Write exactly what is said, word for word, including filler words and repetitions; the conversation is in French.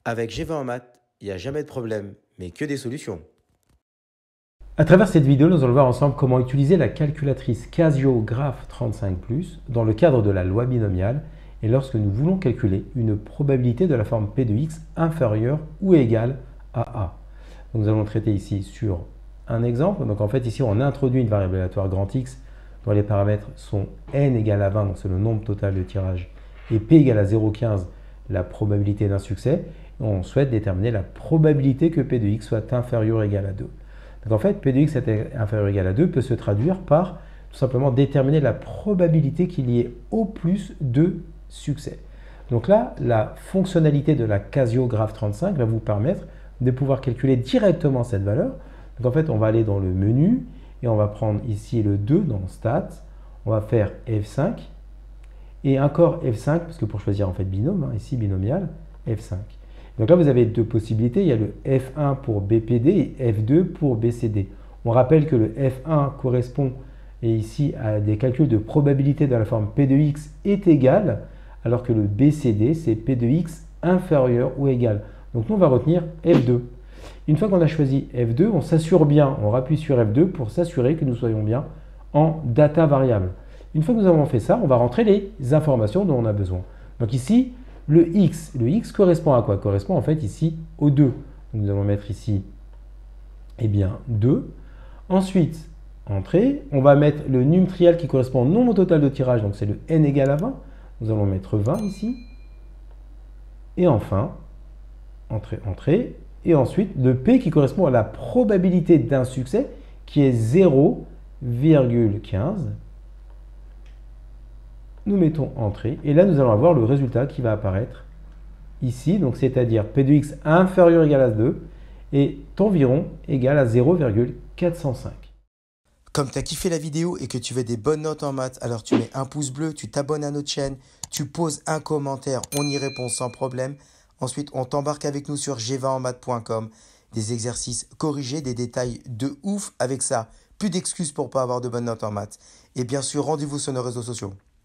Avec G vingt en maths, il n'y a jamais de problème, mais que des solutions. À travers cette vidéo, nous allons voir ensemble comment utiliser la calculatrice Casio Graph trente-cinq plus dans le cadre de la loi binomiale et lorsque nous voulons calculer une probabilité de la forme P de x inférieure ou égale à A. Donc, nous allons traiter ici sur un exemple. Donc en fait ici on introduit une variable aléatoire grand X dont les paramètres sont n égale à vingt, donc c'est le nombre total de tirages, et p égale à zéro virgule quinze, la probabilité d'un succès. On souhaite déterminer la probabilité que P de x soit inférieur ou égal à deux. Donc en fait, P de x inférieur ou égal à deux peut se traduire par tout simplement déterminer la probabilité qu'il y ait au plus deux succès. Donc là, la fonctionnalité de la Casio Graph trente-cinq va vous permettre de pouvoir calculer directement cette valeur. Donc en fait, on va aller dans le menu et on va prendre ici le deux dans Stats. On va faire F cinq et encore F cinq, parce que pour choisir en fait binôme, hein, ici binomial, F cinq. Donc là, vous avez deux possibilités. Il y a le F un pour B P D et F deux pour B C D. On rappelle que le F un correspond et ici à des calculs de probabilité de la forme P de x est égal, alors que le B C D, c'est P de x inférieur ou égal. Donc nous, on va retenir F deux. Une fois qu'on a choisi F deux, on s'assure bien, on appuie sur F deux pour s'assurer que nous soyons bien en data variable. Une fois que nous avons fait ça, on va rentrer les informations dont on a besoin. Donc ici, le x, le x correspond à quoi? Correspond en fait ici au deux. Donc nous allons mettre ici, eh bien, deux. Ensuite, entrée, on va mettre le num trial qui correspond au nombre total de tirage, donc c'est le n égale à vingt. Nous allons mettre vingt ici. Et enfin, entrée, entrée. Et ensuite, le P qui correspond à la probabilité d'un succès qui est zéro virgule quinze. Nous mettons entrée et là nous allons avoir le résultat qui va apparaître ici, donc c'est-à-dire P de x inférieur ou égal à deux et environ égal à zéro virgule quatre cent cinq. Comme tu as kiffé la vidéo et que tu veux des bonnes notes en maths, alors tu mets un pouce bleu, tu t'abonnes à notre chaîne, tu poses un commentaire, on y répond sans problème. Ensuite, on t'embarque avec nous sur g vingt en maths point com. Des exercices corrigés, des détails de ouf avec ça. Plus d'excuses pour pas avoir de bonnes notes en maths. Et bien sûr, rendez-vous sur nos réseaux sociaux.